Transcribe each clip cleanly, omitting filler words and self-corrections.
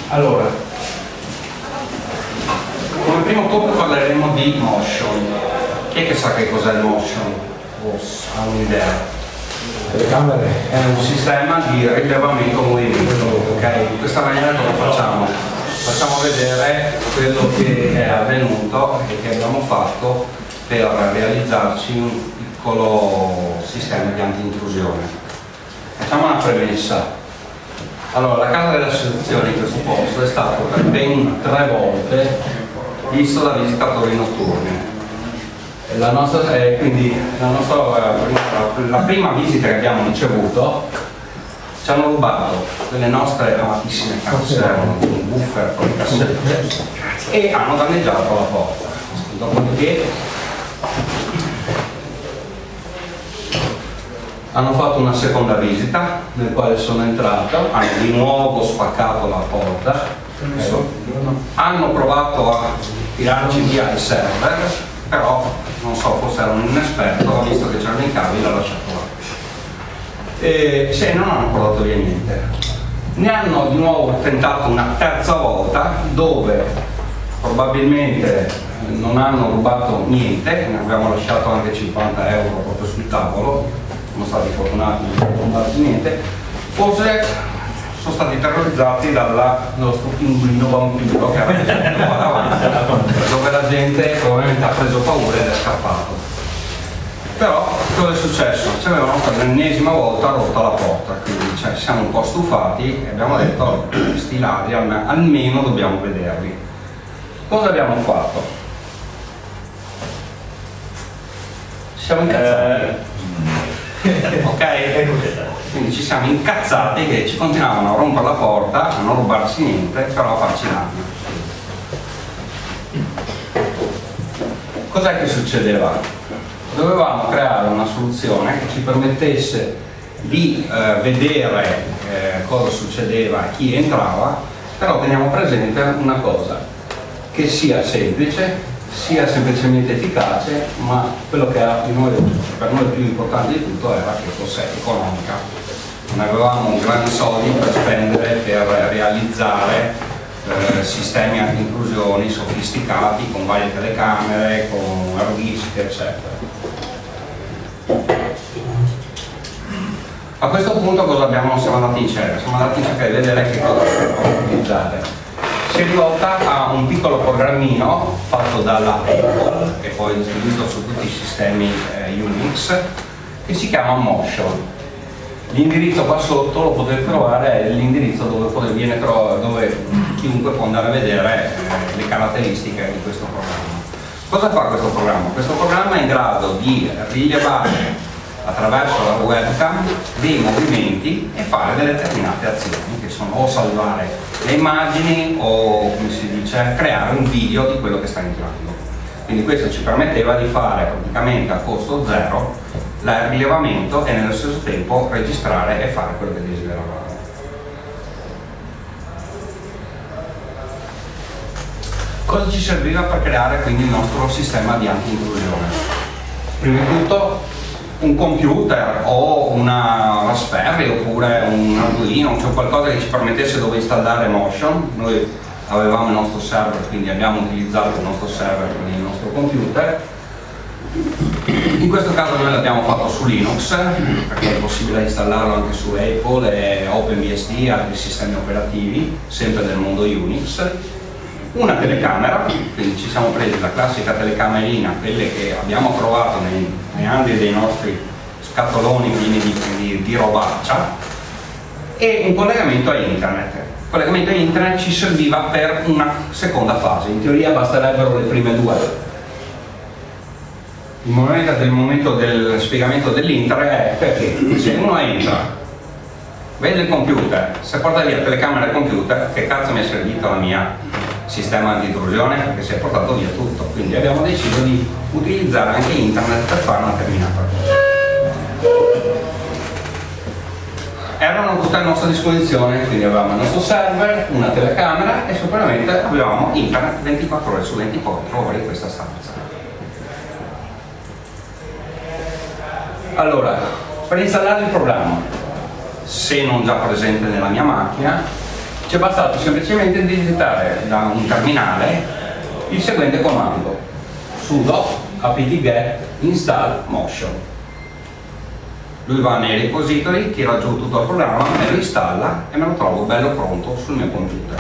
Allora, come primo tocco parleremo di motion. Chi è che sa che cos'è il motion? O ha un'idea? Telecamere. È un sistema di rilevamento movimento, ok? In questa maniera cosa facciamo? Facciamo vedere quello che è avvenuto e che abbiamo fatto per realizzarci un piccolo sistema di anti-intrusione. Facciamo una premessa. Allora, la casa della seduzione in questo posto è stato per ben 3 volte visto da visitatori notturni. La prima visita che abbiamo ricevuto ci hanno rubato delle nostre amatissime casse, un buffer con le cassette, e hanno danneggiato la porta. Dopodiché hanno fatto una seconda visita nel quale sono entrato, hanno di nuovo spaccato la porta, hanno provato a tirarci via il server, però non so, forse era un inesperto, ho visto che c'erano i cavi e l'ha lasciato là. E non hanno portato via niente. Ne hanno di nuovo tentato una terza volta, dove probabilmente non hanno rubato niente, ne abbiamo lasciato anche 50 euro proprio sul tavolo, sono stati fortunati, non hanno rubato niente, forse sono stati terrorizzati dal nostro pinguino vampiro che aveva detto davanti, dove la gente probabilmente ha preso paura ed è scappato. Però cosa è successo? Ci avevano per l'ennesima volta rotto la porta, quindi siamo un po' stufati e abbiamo detto questi ladri almeno dobbiamo vederli. Cosa abbiamo fatto? Siamo incazzati. Ok? Quindi ci siamo incazzati che ci continuavano a rompere la porta, a non rubarci niente, però a farci danno. Cos'è che succedeva? Dovevamo creare una soluzione che ci permettesse di vedere cosa succedeva e chi entrava, però teniamo presente una cosa, che sia semplice, sia semplicemente efficace, ma quello che era per noi più importante di tutto era che fosse economica. Non avevamo grandi soldi per spendere per realizzare sistemi anti-intrusioni sofisticati con varie telecamere, con hard disk, eccetera. A questo punto siamo andati in cerca? Siamo andati in cerca di vedere che cosa potevamo utilizzare. Si è rivolta a un piccolo programmino fatto dalla Apple, che poi è distribuito su tutti i sistemi Unix, che si chiama Motion. L'indirizzo qua sotto lo potete trovare, è l'indirizzo dove chiunque può andare a vedere le caratteristiche di questo programma. Cosa fa questo programma? Questo programma è in grado di rilevare attraverso la webcam dei movimenti e fare delle determinate azioni, che sono o salvare le immagini o, come si dice, creare un video di quello che sta entrando. Quindi questo ci permetteva di fare praticamente a costo zero il rilevamento e nello stesso tempo registrare e fare quello che desideravamo. Cosa ci serviva per creare quindi il nostro sistema di anti-intrusione? Prima di tutto un computer o una Raspberry oppure un Arduino, cioè qualcosa che ci permettesse dove installare Motion. Noi avevamo il nostro server, quindi abbiamo utilizzato il nostro server con il nostro computer. In questo caso noi l'abbiamo fatto su Linux, perché è possibile installarlo anche su Apple e OpenBSD e altri sistemi operativi, sempre del mondo Unix. Una telecamera, quindi ci siamo presi la classica telecamerina, quelle che abbiamo trovato nei meandri dei nostri scatoloni pieni di robaccia, e un collegamento a internet. Il collegamento a internet ci serviva per una seconda fase, in teoria basterebbero le prime 2. Il momento del spiegamento dell'internet è perché se uno entra, vede il computer, se porta via la telecamera e il computer, che cazzo mi è servito la mia sistema anti-intrusione? Perché si è portato via tutto. Quindi abbiamo deciso di utilizzare anche internet per fare una determinata cosa. Erano tutte a nostra disposizione, quindi avevamo il nostro server, una telecamera e soprattutto avevamo internet 24 ore su 24 ore in questa stanza. Allora, per installare il programma, se non già presente nella mia macchina, ci è bastato semplicemente digitare da un terminale il seguente comando: sudo apt-get install motion. Lui va nei repository, tira giù tutto il programma, me lo installa e me lo trovo bello pronto sul mio computer.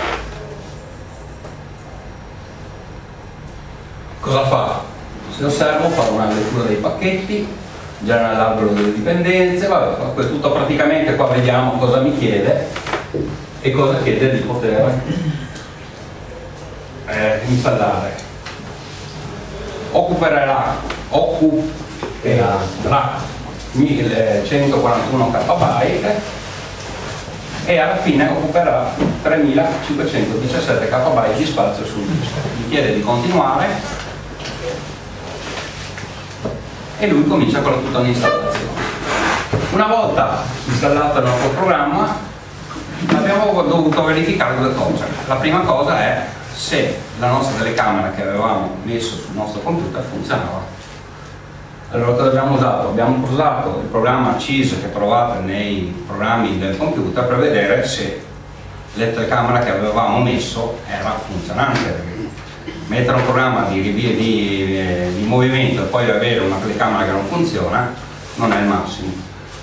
Cosa fa? Se osservo, fa una lettura dei pacchetti, genera l'albero delle dipendenze, vabbè, fa tutto praticamente. Qua vediamo cosa mi chiede e cosa chiede di poter installare. Occuperà 1141 KB e alla fine occuperà 3517 KB di spazio sul disco. Mi chiede di continuare e lui comincia con tutta un'installazione. Una volta installato il nostro programma abbiamo dovuto verificare due cose. La prima cosa è se la nostra telecamera che avevamo messo sul nostro computer funzionava. Allora cosa abbiamo usato? Abbiamo usato il programma CIS che trovate nei programmi del computer per vedere se la telecamera che avevamo messo era funzionante. Mettere un programma di movimento e poi avere una telecamera che non funziona non è il massimo.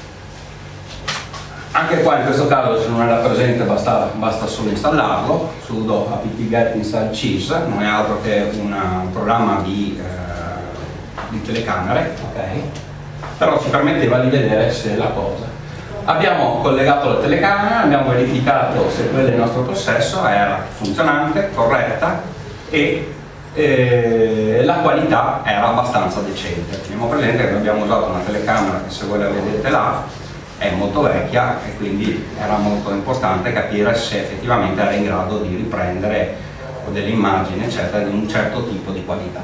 Anche qua in questo caso, se non era presente, basta solo installarlo. Sudo apt-get install CIS, non è altro che un programma di telecamere, okay? Però ci permetteva di vedere se la cosa. Abbiamo collegato la telecamera, abbiamo verificato se quella del nostro possesso era funzionante, corretta e la qualità era abbastanza decente. Teniamo presente che abbiamo usato una telecamera che, se voi la vedete là, è molto vecchia e quindi era molto importante capire se effettivamente era in grado di riprendere delle immagini eccetera di un certo tipo di qualità.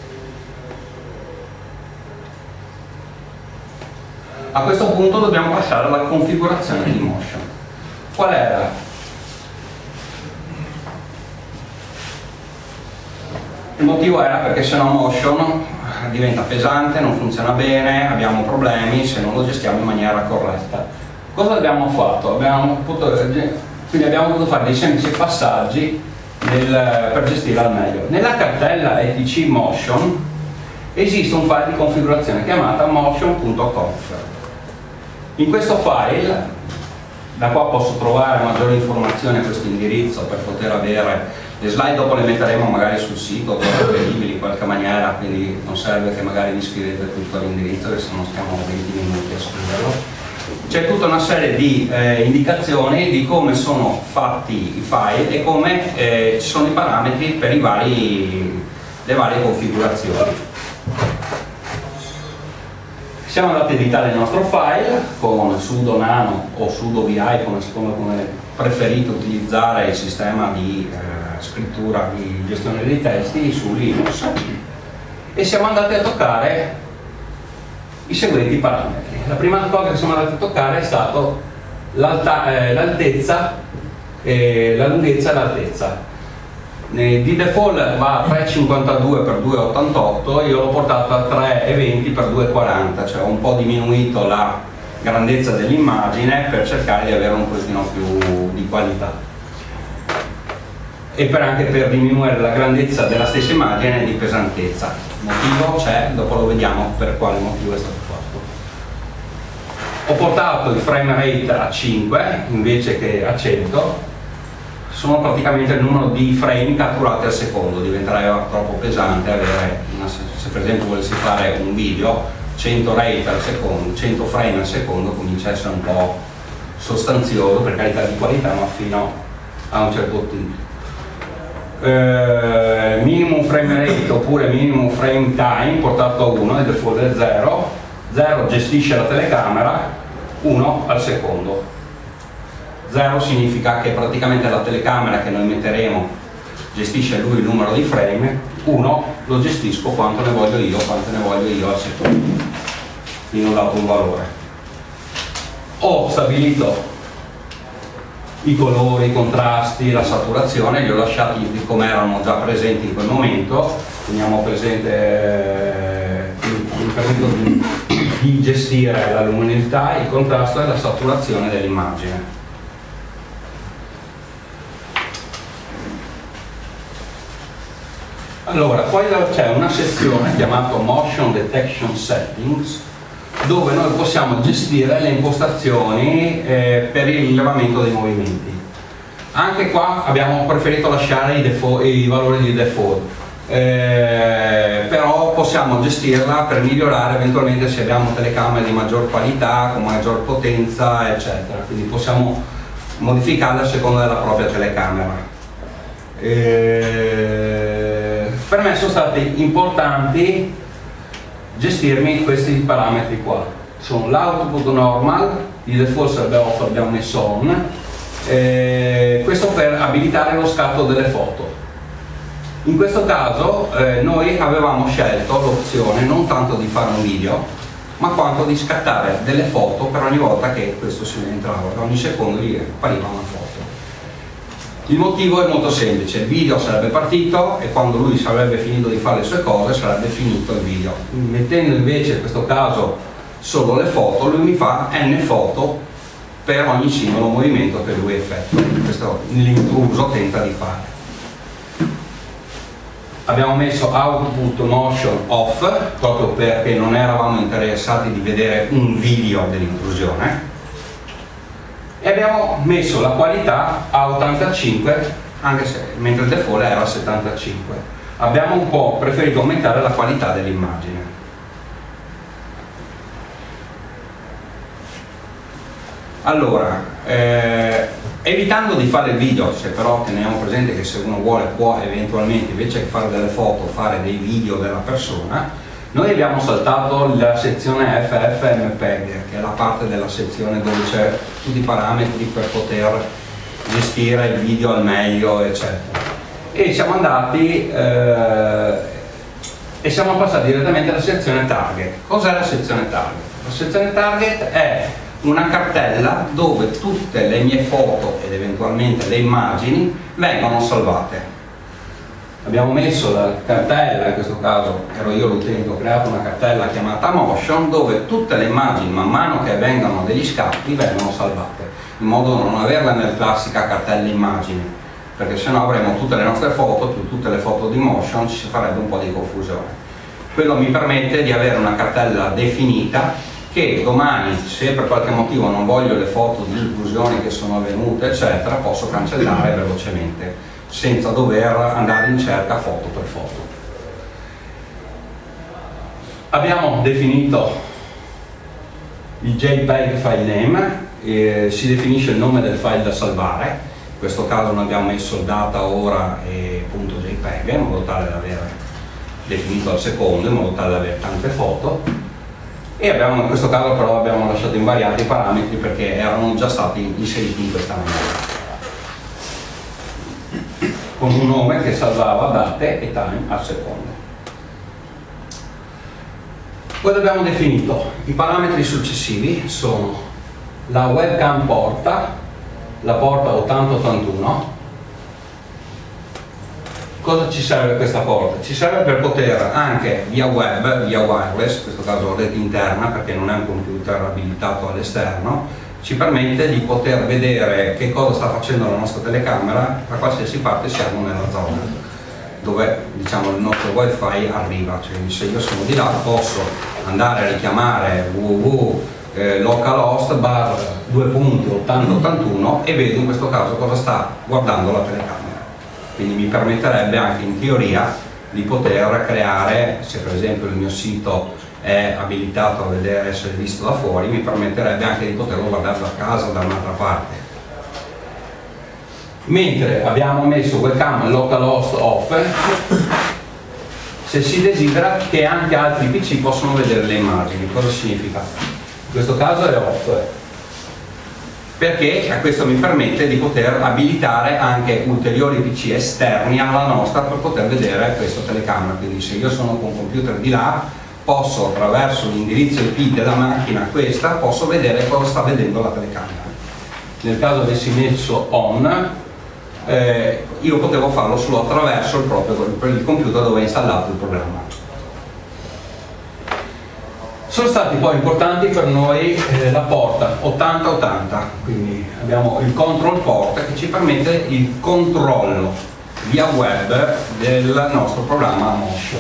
A questo punto dobbiamo passare alla configurazione di motion. Qual era? Il motivo era perché se no motion diventa pesante, non funziona bene, abbiamo problemi se non lo gestiamo in maniera corretta. Cosa abbiamo fatto? Quindi abbiamo dovuto fare dei semplici passaggi per gestire al meglio. Nella cartella etc motion esiste un file di configurazione chiamata motion.conf. In questo file, da qua posso trovare maggiori informazioni a questo indirizzo per poter avere le slide, dopo le metteremo magari sul sito, disponibili in qualche maniera, quindi non serve che magari vi scrivete tutto all'indirizzo, che se no stiamo 20 minuti a scriverlo. C'è tutta una serie di indicazioni di come sono fatti i file e come ci sono i parametri per le varie configurazioni. Siamo andati a editare il nostro file con sudo nano o sudo vi, come preferito utilizzare il sistema di scrittura di gestione dei testi su Linux, e siamo andati a toccare i seguenti parametri. La prima cosa che siamo andati a toccare è stato l'altezza, la lunghezza e l'altezza. Di default va a 3,52 x 2,88, io l'ho portato a 3,20 x 2,40, cioè ho un po' diminuito la grandezza dell'immagine per cercare di avere un pochino più di qualità e anche per diminuire la grandezza della stessa immagine e di pesantezza. Il motivo c'è, dopo lo vediamo per quale motivo è stato fatto. Ho portato il frame rate a 5 invece che a 100. Sono praticamente il numero di frame catturati al secondo, diventerebbe troppo pesante avere, se per esempio volessi fare un video, 100 rate al secondo, 100 frame al secondo comincia a essere un po' sostanzioso, per carità di qualità, ma fino a un certo punto. Minimum frame rate oppure minimum frame time portato a 1, il default è 0, 0 gestisce la telecamera, 1 al secondo. 0 significa che praticamente la telecamera che noi metteremo gestisce lui il numero di frame, 1 lo gestisco quanto ne voglio io al secondo, quindi ho dato un valore. Ho stabilito i colori, i contrasti, la saturazione, li ho lasciati come erano già presenti in quel momento, teniamo presente il periodo di gestire la luminosità, il contrasto e la saturazione dell'immagine. Allora, poi c'è una sezione chiamata Motion Detection Settings, dove noi possiamo gestire le impostazioni per il rilevamento dei movimenti. Anche qua abbiamo preferito lasciare i valori di default, però possiamo gestirla per migliorare eventualmente se abbiamo telecamere di maggior qualità, con maggior potenza, eccetera. Quindi possiamo modificarla a seconda della propria telecamera. Per me sono stati importanti gestirmi questi parametri qua. Sono l'output normal, di default sarebbe off, abbiamo messo on, questo per abilitare lo scatto delle foto. In questo caso noi avevamo scelto l'opzione non tanto di fare un video, ma quanto di scattare delle foto per ogni volta che questo si entrava, ogni secondo gli appariva una foto. Il motivo è molto semplice: il video sarebbe partito e quando lui sarebbe finito di fare le sue cose sarebbe finito il video. Mettendo invece in questo caso solo le foto, lui mi fa n foto per ogni singolo movimento che lui effettua. Questo l'intruso tenta di fare. Abbiamo messo output motion off proprio perché non eravamo interessati di vedere un video dell'intrusione, e abbiamo messo la qualità a 85, anche se mentre il default era a 75. Abbiamo un po' preferito aumentare la qualità dell'immagine. Allora, evitando di fare il video, se però teniamo presente che se uno vuole può eventualmente, invece che fare delle foto, fare dei video della persona, noi abbiamo saltato la sezione FFmpeg, che è la parte della sezione dove c'è tutti i parametri per poter gestire il video al meglio, eccetera. E siamo andati e siamo passati direttamente alla sezione target. Cos'è la sezione target? La sezione target è una cartella dove tutte le mie foto ed eventualmente le immagini vengono salvate. Abbiamo messo la cartella, in questo caso ero io l'utente, ho creato una cartella chiamata Motion dove tutte le immagini man mano che vengono degli scatti vengono salvate, in modo da non averla nella classica cartella immagini, perché sennò avremo tutte le nostre foto più tutte le foto di Motion, ci si farebbe un po' di confusione. Quello mi permette di avere una cartella definita che domani, se per qualche motivo non voglio le foto di intrusioni che sono avvenute, eccetera, posso cancellare velocemente, senza dover andare in cerca foto per foto. Abbiamo definito il JPEG file name, si definisce il nome del file da salvare. In questo caso noi abbiamo messo data, ora e punto JPEG, in modo tale da avere definito al secondo, in modo tale da avere tante foto. E abbiamo, in questo caso però abbiamo lasciato invariati i parametri perché erano già stati inseriti in questa maniera, con un nome che salvava date e time al secondo. Poi abbiamo definito i parametri successivi, sono la webcam porta, la porta 8081. Cosa ci serve questa porta? Ci serve per poter anche via web, via wireless, in questo caso rete interna perché non è un computer abilitato all'esterno, ci permette di poter vedere che cosa sta facendo la nostra telecamera da qualsiasi parte siamo nella zona dove, diciamo, il nostro wifi arriva. Cioè, se io sono di là posso andare a richiamare www.localhost bar 2.8081 e vedo in questo caso cosa sta guardando la telecamera. Quindi mi permetterebbe anche in teoria di poter creare, se per esempio il mio sito è abilitato a vedere, essere visto da fuori, mi permetterebbe anche di poterlo guardare da casa, da un'altra parte. Mentre abbiamo messo webcam localhost off, se si desidera che anche altri PC possono vedere le immagini. Cosa significa? In questo caso è off, perché questo mi permette di poter abilitare anche ulteriori PC esterni alla nostra per poter vedere questa telecamera. Quindi se io sono con un computer di là, posso attraverso l'indirizzo IP della macchina questa, posso vedere cosa sta vedendo la telecamera. Nel caso avessi messo on, io potevo farlo solo attraverso il computer dove è installato il programma. Sono stati poi importanti per noi la porta 8080, quindi abbiamo il control port che ci permette il controllo via web del nostro programma Motion.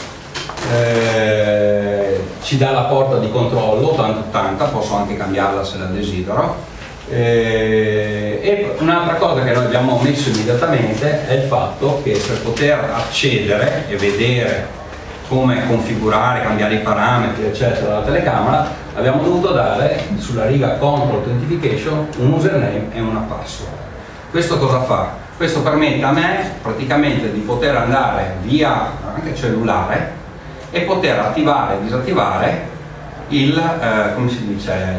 Ci dà la porta di controllo 8080, posso anche cambiarla se la desidero. E un'altra cosa che noi abbiamo messo immediatamente è il fatto che per poter accedere e vedere come configurare, cambiare i parametri eccetera della telecamera, abbiamo dovuto dare sulla riga Control Authentication un username e una password. Questo cosa fa? Questo permette a me praticamente di poter andare via anche cellulare e poter attivare e disattivare il, come si dice,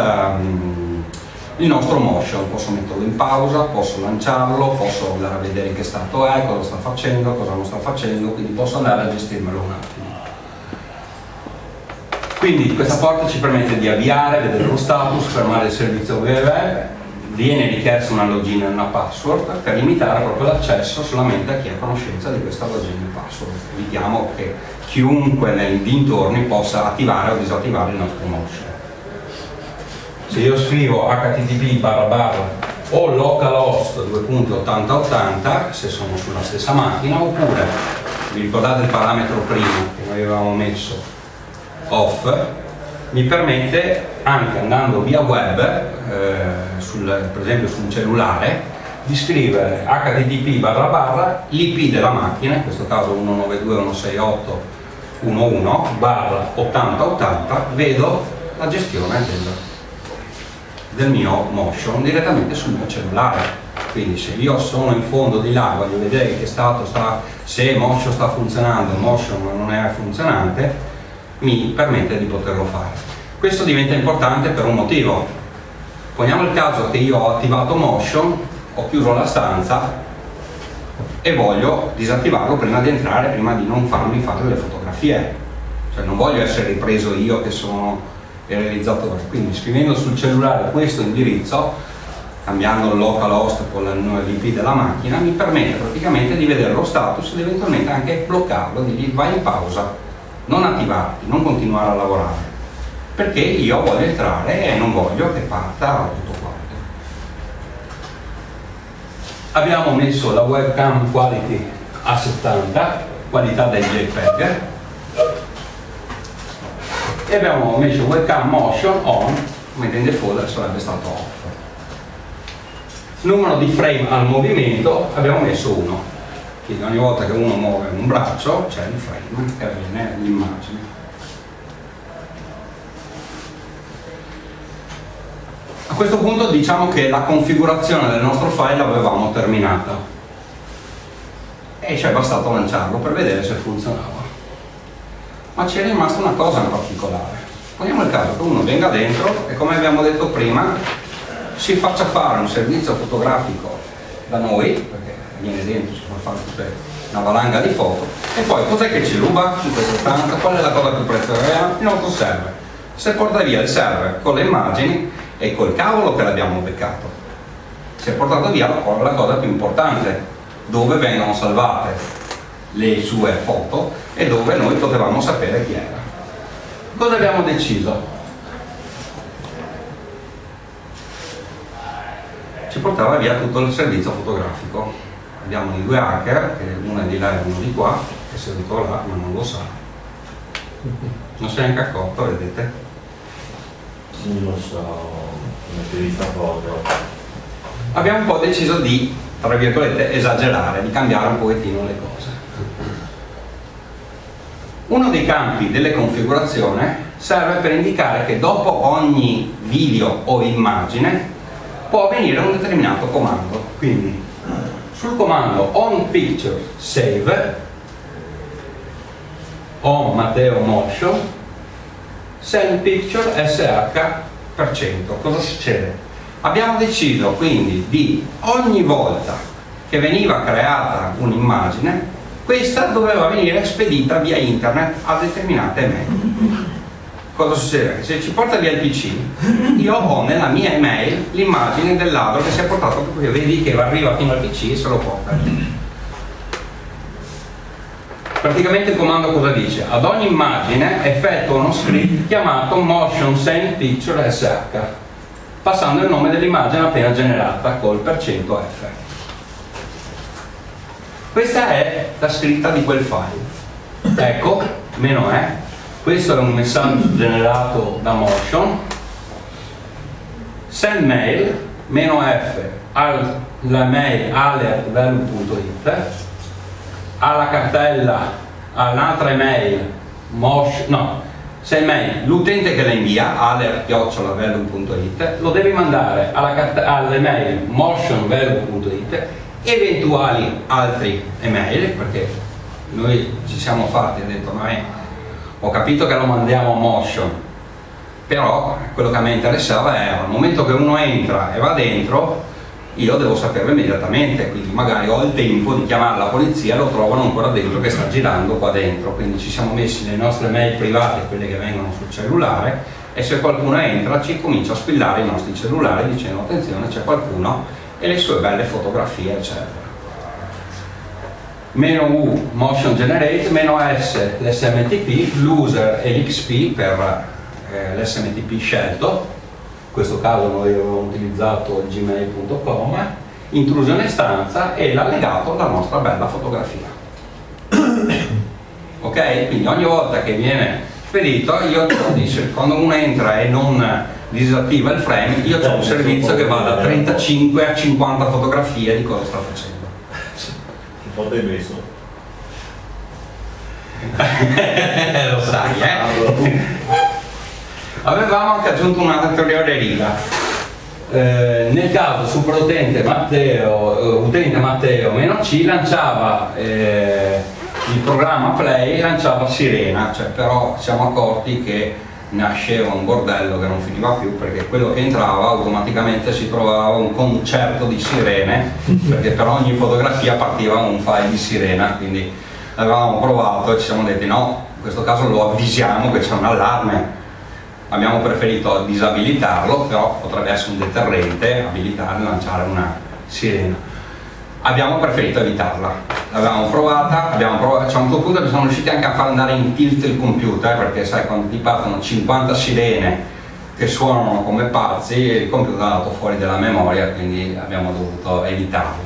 il nostro Motion. Posso metterlo in pausa, posso lanciarlo, posso andare a vedere in che stato è, cosa sta facendo, cosa non sta facendo, quindi posso andare a gestirmelo un attimo. Quindi questa porta ci permette di avviare, vedere lo status, fermare il servizio web, viene richiesta una login e una password per limitare proprio l'accesso solamente a chi ha conoscenza di questa login e password. Evitiamo che chiunque nei dintorni possa attivare o disattivare il nostro Motion. Se io scrivo http o localhost 2.8080 se sono sulla stessa macchina, oppure vi ricordate il parametro prima che noi avevamo messo off, mi permette anche andando via web per esempio su un cellulare di scrivere http l'ip della macchina, in questo caso 192.168.11/8080, vedo la gestione del mio Motion direttamente sul mio cellulare. Quindi se io sono in fondo di là, voglio vedere che stato sta, se Motion sta funzionando, Motion non è funzionante, mi permette di poterlo fare. Questo diventa importante per un motivo. Poniamo il caso che io ho attivato Motion, ho chiuso la stanza e voglio disattivarlo prima di entrare, prima di non farmi fare le fotografie. Cioè non voglio essere ripreso io che sono il realizzatore, quindi scrivendo sul cellulare questo indirizzo, cambiando il localhost con l'IP della macchina, mi permette praticamente di vedere lo status ed eventualmente anche bloccarlo, di dire vai in pausa, non attivarti, non continuare a lavorare, perché io voglio entrare e non voglio che parta tutto quanto. Abbiamo messo la webcam quality a 70, qualità del JPEG, e abbiamo messo webcam motion on, mentre in default sarebbe stato off. Numero di frame al movimento abbiamo messo 1, quindi ogni volta che uno muove un braccio c'è il frame che avviene l'immagine. A questo punto diciamo che la configurazione del nostro file l'avevamo terminata e ci è bastato lanciarlo per vedere se funzionava. Ma ci è rimasta una cosa in particolare. Poniamo il caso che uno venga dentro e, come abbiamo detto prima, si faccia fare un servizio fotografico da noi, perché viene dentro, si fa fare tutta una valanga di foto, e poi cos'è che ci ruba in questa stanza? Qual è la cosa più preziosa? Il nostro server. Se porta via il server con le immagini e col cavolo che l'abbiamo beccato, si è portato via la cosa più importante, dove vengono salvate le sue foto e dove noi potevamo sapere chi era. Cosa abbiamo deciso? Ci portava via tutto il servizio fotografico. Abbiamo i due hacker, che uno è di là e uno di qua, che è seduto là ma non lo sa, non si è neanche accorto, vedete? Sì, lo so, come ti vista foto. Abbiamo un po' deciso di, tra virgolette, esagerare, di cambiare un pochettino le cose. Uno dei campi delle configurazioni serve per indicare che dopo ogni video o immagine può avvenire un determinato comando. Quindi sul comando on picture save, on Matteo motion, send picture sh%. Cosa succede? Abbiamo deciso quindi di ogni volta che veniva creata un'immagine, questa doveva venire spedita via internet a determinate email. Cosa succede? Che se ci porta via il PC, io ho nella mia email l'immagine del ladro che si è portato, proprio vedi che arriva fino al PC e se lo porta via. Praticamente il comando cosa dice? Ad ogni immagine effettua uno script chiamato motion send picture sh, passando il nome dell'immagine appena generata col %F. Questa è la scritta di quel file. Ecco, meno è. Questo è un messaggio generato da Motion. Send mail, meno F, alla mail alert.value.it, alla cartella, all'altra email, send mail, l'utente che la invia, alert@value.it, lo devi mandare all'email motionvalue.it, eventuali altri email, perché noi ci siamo fatti, ho detto, ho capito che lo mandiamo a Motion, però quello che a me interessava era, al momento che uno entra e va dentro, io devo saperlo immediatamente, quindi magari ho il tempo di chiamare la polizia e lo trovano ancora dentro che sta girando qua dentro, quindi ci siamo messi le nostre mail private, quelle che vengono sul cellulare, e se qualcuno entra ci comincia a squillare i nostri cellulari dicendo attenzione c'è qualcuno, e le sue belle fotografie eccetera. Meno U motion generate, meno S l'SMTP, l'user e l'XP per l'SMTP scelto, in questo caso noi avevamo utilizzato gmail.com, intrusione stanza e l'allegato alla nostra bella fotografia. Ok? Quindi ogni volta che viene spedito, io dice, quando uno entra e non disattiva il frame, io ho un servizio che va da 35 a 50 fotografie di cosa sta facendo. Foto hai messo? Lo sai, Avevamo anche aggiunto un'altra riga. Nel caso superutente Matteo, utente Matteo -C lanciava il programma Play, lanciava Sirena, però siamo accorti che nasceva un bordello che non finiva più, perché quello che entrava automaticamente si trovava un concerto di sirene, perché per ogni fotografia partiva un file di sirena, quindi avevamo provato e ci siamo detti no, in questo caso lo avvisiamo che c'è un allarme. Abbiamo preferito disabilitarlo, però potrebbe essere un deterrente abilitare e lanciare una sirena. Abbiamo preferito evitarla, l'avevamo provata, cioè a un certo punto siamo riusciti anche a far andare in tilt il computer, perché sai, quando ti partono 50 sirene che suonano come pazzi, il computer è andato fuori dalla memoria, quindi abbiamo dovuto evitarlo.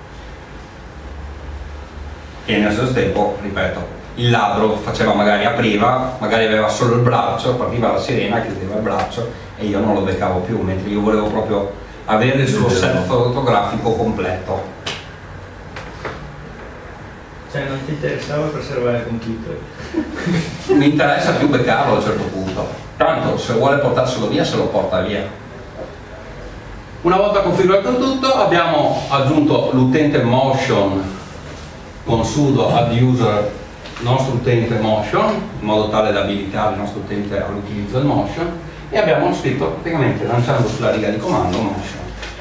E nello stesso tempo, ripeto, il ladro faceva, magari apriva, magari aveva solo il braccio, partiva la sirena, chiudeva il braccio e io non lo beccavo più, mentre io volevo proprio avere il suo set fotografico completo. Cioè non ti interessava preservare il computer? Mi interessa più beccarlo a un certo punto, tanto se vuole portarselo via se lo porta via. Una volta configurato tutto abbiamo aggiunto l'utente Motion con sudo add user nostro utente Motion, in modo tale da abilitare il nostro utente all'utilizzo del Motion, e abbiamo scritto praticamente lanciando sulla riga di comando Motion.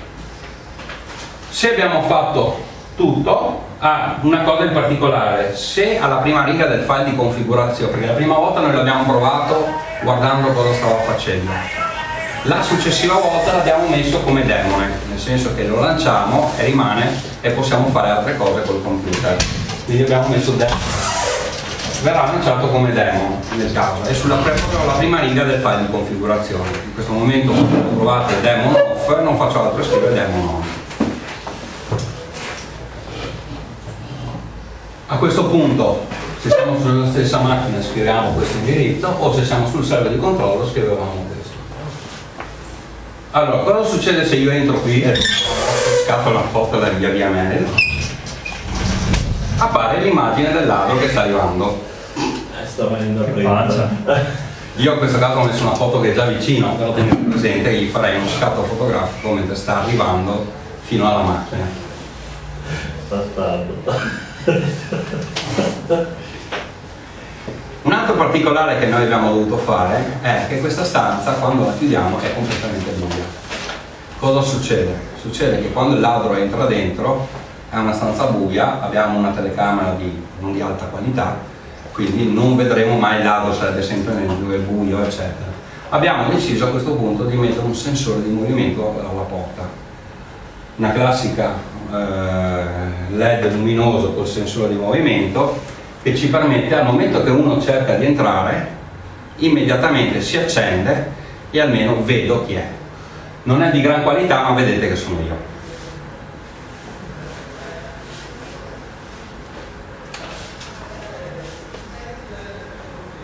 Se abbiamo fatto tutto, una cosa in particolare, se alla prima riga del file di configurazione, perché la prima volta noi l'abbiamo provato guardando cosa stava facendo, la successiva volta l'abbiamo messo come demone, nel senso che lo lanciamo e rimane e possiamo fare altre cose col computer, quindi abbiamo messo demone. Verrà lanciato come demo nel caso, è sulla prima riga del file di configurazione. In questo momento quando provate demon off non faccio altro che scrivere demon on. A questo punto, se siamo sulla stessa macchina scriviamo questo indirizzo, o se siamo sul server di controllo scrivevamo questo. Allora, cosa succede se io entro qui e scatto la foto da via mail? Appare l'immagine del ladro che sta arrivando. Sta venendo a prendere. Io in questo caso ho messo una foto che è già vicino, però tenete presente che gli farei uno scatto fotografico mentre sta arrivando fino alla macchina. Un altro particolare che noi abbiamo dovuto fare è che questa stanza, quando la chiudiamo, è completamente buia. Cosa succede? Succede che quando il ladro entra dentro è una stanza buia, abbiamo una telecamera non di alta qualità, quindi non vedremo mai il ladro, sarebbe sempre nel buio eccetera. Abbiamo deciso a questo punto di mettere un sensore di movimento alla porta, una classica LED luminoso col sensore di movimento che ci permette, al momento che uno cerca di entrare, immediatamente si accende e almeno vedo chi è. Non è di gran qualità, ma vedete che sono io.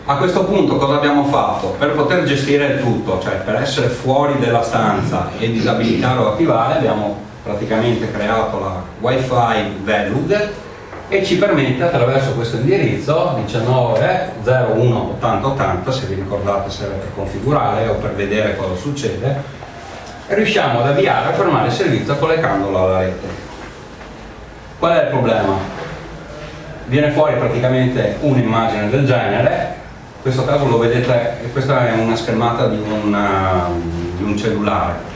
A questo punto cosa abbiamo fatto? Per poter gestire il tutto, cioè per essere fuori della stanza e disabilitare o attivare, abbiamo praticamente creato la Wi-Fi Velug e ci permette attraverso questo indirizzo 19.01.80.80, se vi ricordate se per configurare o per vedere cosa succede, riusciamo ad avviare e fermare il servizio collegandolo alla rete. Qual è il problema? Viene fuori praticamente un'immagine del genere, in questo caso lo vedete, questa è una schermata di un cellulare.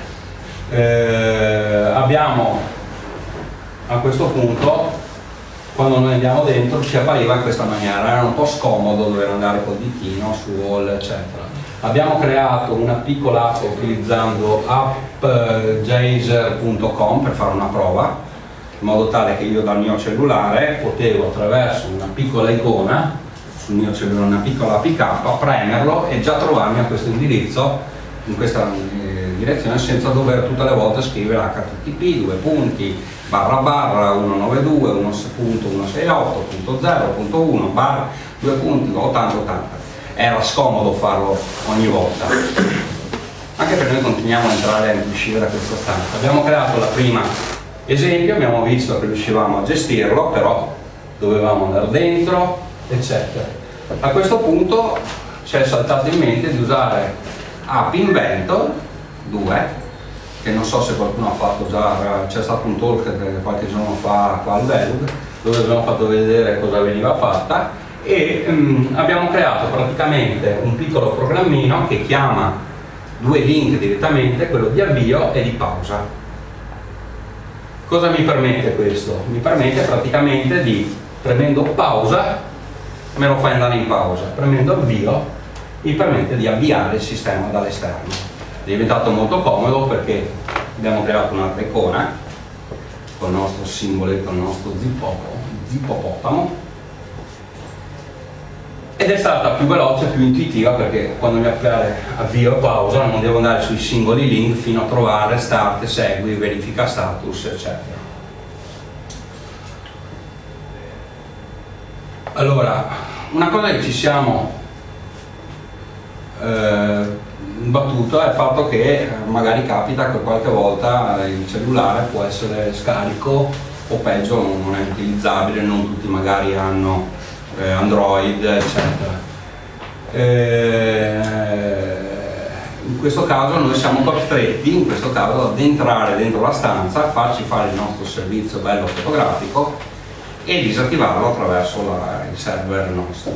Abbiamo a questo punto, quando noi andiamo dentro, ci appariva in questa maniera, era un po' scomodo dover andare col ditino su all eccetera. Abbiamo creato una piccola app utilizzando appjaser.com per fare una prova, in modo tale che io dal mio cellulare potevo, attraverso una piccola icona sul mio cellulare, una piccola APK, premerlo e già trovarmi a questo indirizzo, in questa direzione, senza dover tutte le volte scrivere http 192.168.1.2.1.80.80. Era scomodo farlo ogni volta, anche perché noi continuiamo a entrare e uscire da questa stanza. Abbiamo creato la prima esempio, abbiamo visto che riuscivamo a gestirlo, però dovevamo andare dentro, eccetera. A questo punto ci è saltato in mente di usare App Inventor 2, che non so se qualcuno ha fatto già, c'è stato un talk qualche giorno fa qua al Velug, dove abbiamo fatto vedere cosa veniva fatta, e abbiamo creato praticamente un piccolo programmino che chiama due link direttamente, quello di avvio e di pausa. Cosa mi permette questo? Mi permette praticamente di, premendo pausa, me lo fa andare in pausa, premendo avvio mi permette di avviare il sistema dall'esterno. È diventato molto comodo perché abbiamo creato un'altra icona con il nostro simboletto, il nostro zippopotamo, ed è stata più veloce, più intuitiva, perché quando mi appare avvio e pausa non devo andare sui singoli link fino a trovare start, segui, verifica status, eccetera. Allora, una cosa che ci siamo battuto è il fatto che magari capita che qualche volta il cellulare può essere scarico o peggio non è utilizzabile, non tutti magari hanno Android, eccetera. In questo caso noi siamo costretti, in questo caso, ad entrare dentro la stanza, farci fare il nostro servizio bello fotografico e disattivarlo attraverso il server nostro.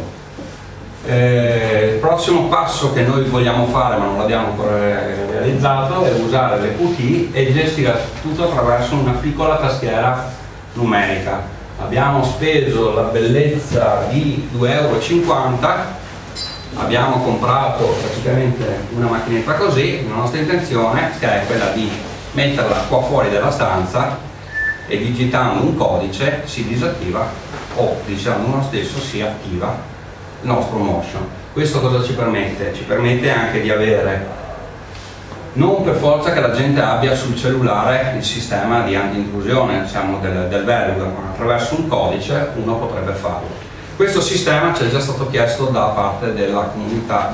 Il prossimo passo che noi vogliamo fare, ma non l'abbiamo ancora realizzato, è usare le Qt e gestire tutto attraverso una piccola tastiera numerica. Abbiamo speso la bellezza di 2,50 €, abbiamo comprato praticamente una macchinetta così. La nostra intenzione è quella di metterla qua fuori dalla stanza e digitando un codice si disattiva o diciamo lo stesso si attiva il nostro motion. Questo cosa ci permette? Ci permette anche di avere, non per forza che la gente abbia sul cellulare il sistema di anti-intrusione, diciamo, del Velug, ma attraverso un codice uno potrebbe farlo. Questo sistema ci è già stato chiesto da parte della comunità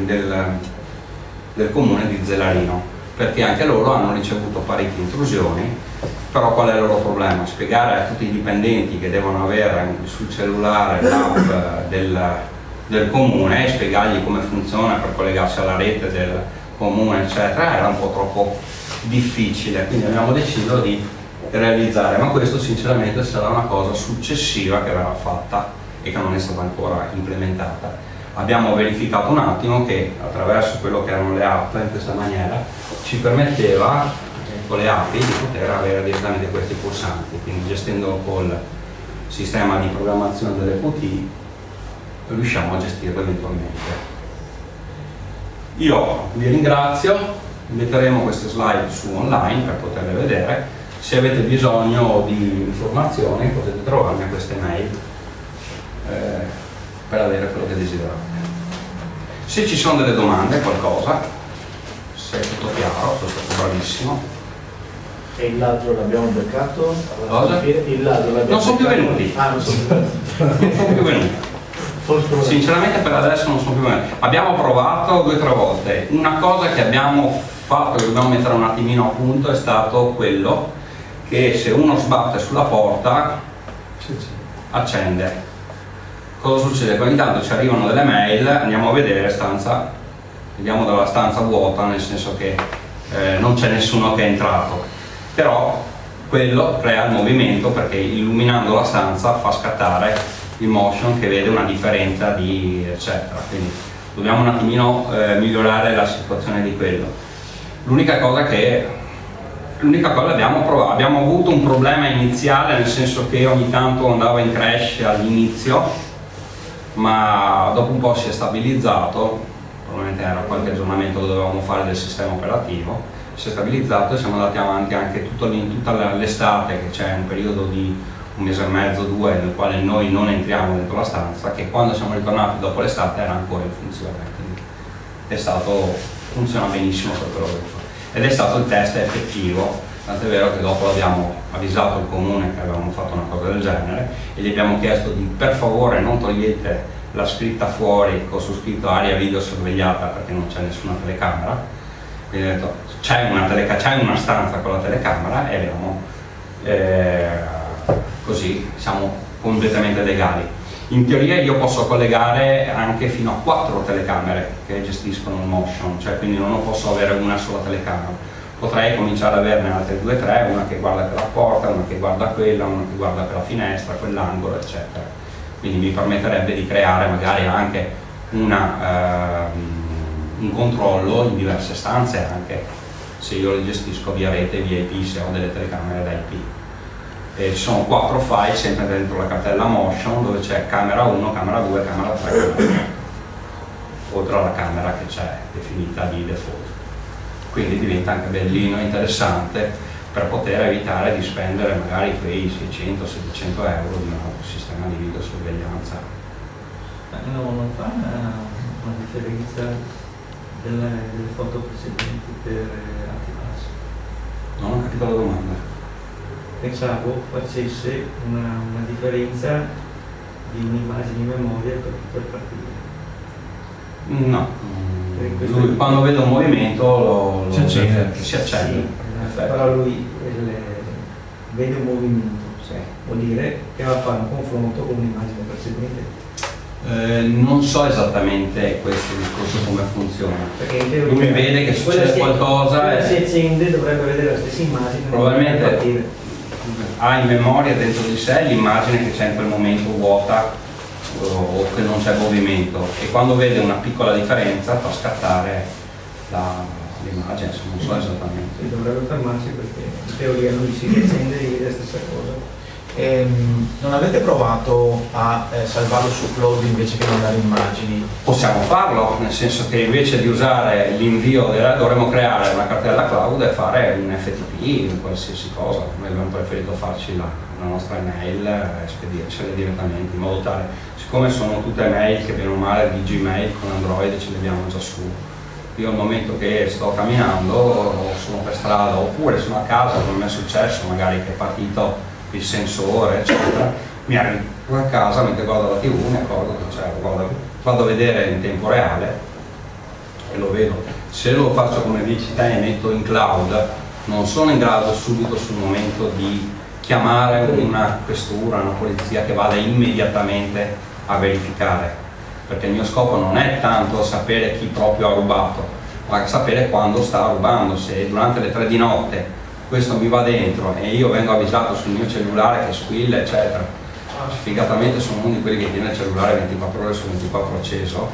del comune di Zelarino, perché anche loro hanno ricevuto parecchie intrusioni. Però qual è il loro problema? Spiegare a tutti i dipendenti che devono avere sul cellulare l'app del comune e spiegargli come funziona per collegarsi alla rete del comune, eccetera, era un po' troppo difficile, quindi abbiamo deciso di realizzare, ma questo sinceramente sarà una cosa successiva che verrà fatta e che non è stata ancora implementata. Abbiamo verificato un attimo che attraverso quello che erano le app, in questa maniera ci permetteva con le API di poter avere direttamente questi pulsanti, quindi gestendo col sistema di programmazione delle Qt riusciamo a gestirlo eventualmente. Io vi ringrazio, metteremo queste slide su online per poterle vedere. Se avete bisogno di informazioni potete trovarmi a queste mail per avere quello che desiderate. Se ci sono delle domande, qualcosa, se è tutto chiaro, sono stato bravissimo. E il ladro l'abbiamo beccato? Cosa? Il ladro l'abbiamo Non sono più venuti. Ah, non sono più venuti. Non sono più venuti. Sinceramente per adesso non sono più bene. Abbiamo provato 2 o 3 volte. Una cosa che abbiamo fatto, che dobbiamo mettere un attimino a punto, è stato quello che se uno sbatte sulla porta accende. Cosa succede? Ogni tanto ci arrivano delle mail, andiamo a vedere stanza, vediamo dalla stanza vuota, nel senso che non c'è nessuno che è entrato, però quello crea il movimento perché illuminando la stanza fa scattare il motion che vede una differenza di eccetera, quindi dobbiamo un attimino migliorare la situazione di quello. L'unica cosa abbiamo provato, abbiamo avuto un problema iniziale, nel senso che ogni tanto andava in crash all'inizio, ma dopo un po' si è stabilizzato, probabilmente era qualche aggiornamento che dovevamo fare del sistema operativo, si è stabilizzato e siamo andati avanti anche tutta l'estate, che c'è un periodo di 1 mese e mezzo, 2, nel quale noi non entriamo dentro la stanza, che quando siamo ritornati dopo l'estate era ancora in funzione, quindi funziona benissimo per quello che fa. Ed è stato il test effettivo, tant'è vero che dopo abbiamo avvisato il comune che avevamo fatto una cosa del genere e gli abbiamo chiesto di per favore non togliete la scritta fuori con su scritto area video sorvegliata perché non c'è nessuna telecamera. Quindi ho detto c'è una stanza con la telecamera e abbiamo così siamo completamente legali. In teoria io posso collegare anche fino a 4 telecamere che gestiscono il motion, cioè quindi non posso avere una sola telecamera, potrei cominciare ad averne altre 2 o 3, una che guarda per la porta, una che guarda quella, una che guarda per la finestra, quell'angolo eccetera, quindi mi permetterebbe di creare magari anche un controllo in diverse stanze, anche se io le gestisco via rete, via IP, se ho delle telecamere da IP. Ci sono 4 file sempre dentro la cartella motion dove c'è camera 1, camera 2, camera 3, camera 4, oltre alla camera che c'è definita di default. Quindi diventa anche bellino e interessante per poter evitare di spendere magari quei 600-700 euro di un altro sistema di videosorveglianza. No, non fa una differenza delle foto precedenti per Antipass? Non ho capito la domanda. Pensavo facesse una differenza di un'immagine in memoria per tutto il partito. No, lui quando vede un movimento si accende. Sì, però lui vede un movimento, vuol dire che va a fare un confronto con un'immagine precedente. Non so esattamente questo discorso come funziona. Perché in teoria lui vede che succede qualcosa e si accende, dovrebbe vedere la stessa immagine. Probabilmente ha in memoria dentro di sé l'immagine che c'è in quel momento vuota o che non c'è movimento, e quando vede una piccola differenza fa scattare l'immagine, non so esattamente. Sì, dovrebbe fermarsi perché in teoria lui si accende e vede la stessa cosa. Non avete provato a salvarlo su cloud invece che mandare immagini? Possiamo farlo, nel senso che invece di usare l'invio dovremmo creare una cartella cloud e fare un FTP, qualsiasi cosa. Noi abbiamo preferito farci la nostra email e spedircele direttamente, in modo tale, siccome sono tutte mail che bene o male di Gmail con Android ce le abbiamo già su. Io al momento che sto camminando o sono per strada oppure sono a casa, come mi è successo magari che è partito il sensore eccetera, mi arrivo a casa mentre guardo la TV, mi accorgo che c'è, vado a vedere in tempo reale e lo vedo. Se lo faccio come dici te e metto in cloud, non sono in grado subito sul momento di chiamare una questura, una polizia che vada immediatamente a verificare, perché il mio scopo non è tanto sapere chi proprio ha rubato, ma sapere quando sta rubando. Se durante le 3 di notte questo mi va dentro e io vengo avvisato sul mio cellulare che squilla eccetera, sfigatamente sono uno di quelli che tiene il cellulare 24 ore su 24 acceso,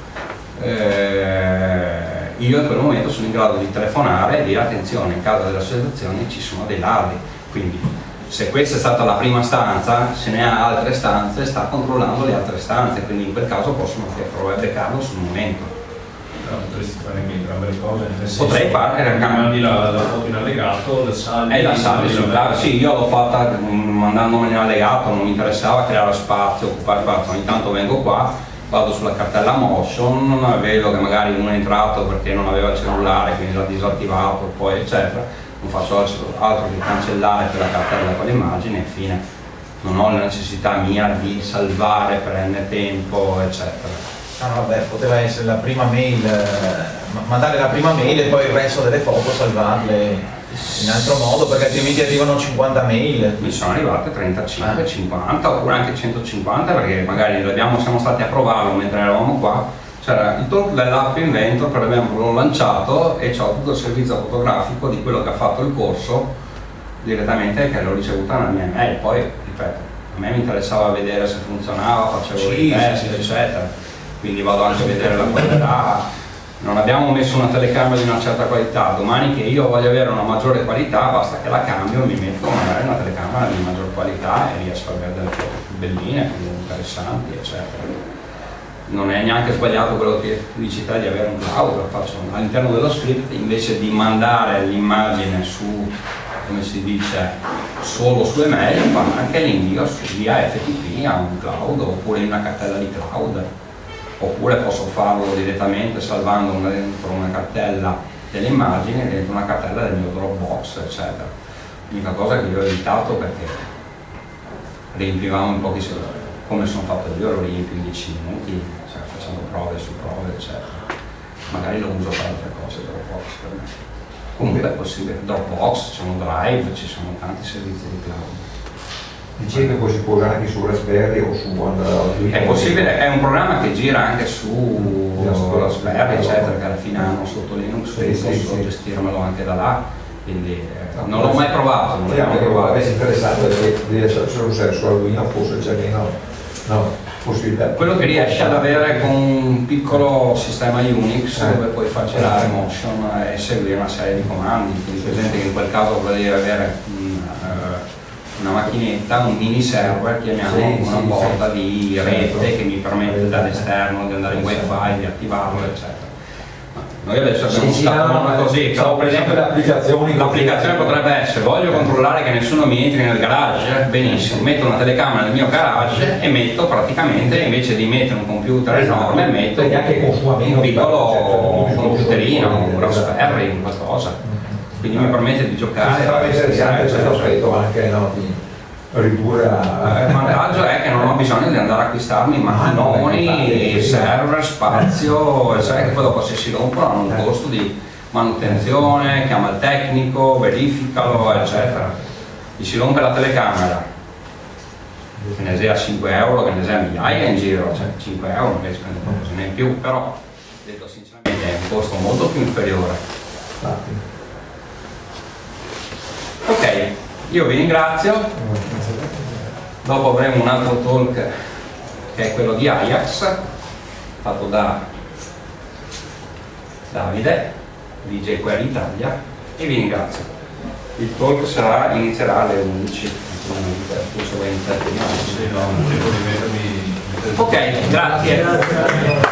io in quel momento sono in grado di telefonare e dire attenzione, in caso della situazione ci sono dei ladri, quindi se questa è stata la prima stanza, se ne ha altre stanze sta controllando le altre stanze, quindi in quel caso possono beccarlo sul momento. Potresti fare entrambe le cose, nel senso, potrei fare mandi la foto in allegato, la salvi la salvi sul cloud. Sì, io l'ho fatta mandandomela in allegato, non mi interessava creare spazio, occupare spazio. Ogni tanto vengo qua, vado sulla cartella motion, vedo che magari uno è entrato perché non aveva il cellulare, quindi l'ha disattivato, poi eccetera, non faccio altro che cancellare quella cartella con l'immagine e fine. non ho la necessità mia di salvare, prende tempo, eccetera. Ah, no, vabbè, poteva essere la prima mail, mandare la prima mail e poi il resto delle foto salvarle in altro modo, perché altrimenti arrivano 50 mail. Mi sono arrivate 35, 50 oppure anche 150, perché magari siamo stati a provarlo mentre eravamo qua. C'era il talk dell'app Inventor, per l'abbiamo lanciato e c'ho tutto il servizio fotografico di quello che ha fatto il corso direttamente, che l'ho ricevuta nella mia mail. Poi, ripeto, a me mi interessava vedere se funzionava, facevo i test, eccetera, quindi vado anche a vedere la qualità. Non abbiamo messo una telecamera di una certa qualità, domani che io voglio avere una maggiore qualità basta che la cambio, mi metto magari una telecamera di maggior qualità e riesco a avere delle foto più belline, più interessanti, eccetera. Non è neanche sbagliato quello che dici te di avere un cloud, lo faccio all'interno dello script, invece di mandare l'immagine su, come si dice, solo su email, fa anche l'invio via FTP a un cloud oppure in una cartella di cloud, oppure posso farlo direttamente salvando dentro una cartella delle immagini, dentro una cartella del mio Dropbox, eccetera. L'unica cosa che io ho evitato perché riempivamo in pochi secondi, come sono fatto io, lo riempio in 10 minuti, cioè, facendo prove su prove, eccetera. Magari lo uso per altre cose Dropbox per me. Comunque è possibile, Dropbox, c'è un Drive, ci sono tanti servizi di cloud. Dicevi che poi si può usare anche su Raspberry o su Android? È possibile, è un programma che gira anche su Raspberry, eccetera, che alla fine hanno sotto Linux, posso gestirmelo anche da là, quindi non l'ho mai provato. Non l'ho mai provato. È interessante perché riesce se usare su Arduino forse c'è meno possibilità. Quello che riesce ad avere con un piccolo sistema Unix dove puoi far girare Motion e seguire una serie di comandi, quindi presente che in quel caso vuol dire avere una macchinetta, un mini server, chiamiamo una porta di rete che mi permette dall'esterno di andare in wifi, di attivarlo, eccetera. Noi adesso abbiamo installato così, però per esempio l'applicazione potrebbe essere: voglio controllare che nessuno mi entri nel garage, benissimo, metto una telecamera nel mio garage e metto praticamente, invece di mettere un computer enorme, metto un piccolo computerino, un Raspberry, qualcosa. Quindi mi permette di giocare. Sarebbe interessante questo aspetto anche di ridurre il vantaggio è che non ho bisogno di andare a acquistarmi macchinoni, server, spazio, eccetera, che poi dopo se si rompono hanno un costo di manutenzione, chiama il tecnico, verificalo, eccetera. Gli si rompe la telecamera, che ne sia 5 euro, che ne sia migliaia in giro, cioè 5 euro non riesco a spendere qualcosa in più, però detto sinceramente è un costo molto più inferiore. Ok, io vi ringrazio, dopo avremo un altro talk che è quello di Ajax, fatto da Davide, di jQuery Italia, e vi ringrazio. Il talk inizierà alle 11, tu se vuoi iniziare prima. Sì, no, non devo rimettermi. Ok, grazie.